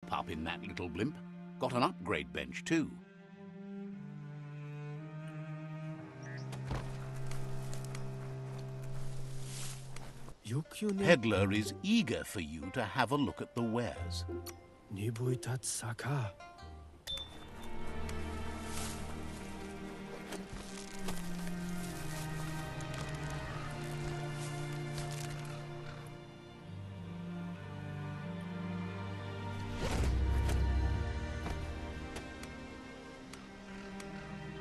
pup in that little blimp. Got an upgrade bench, too. Peddler is eager for you to have a look at the wares.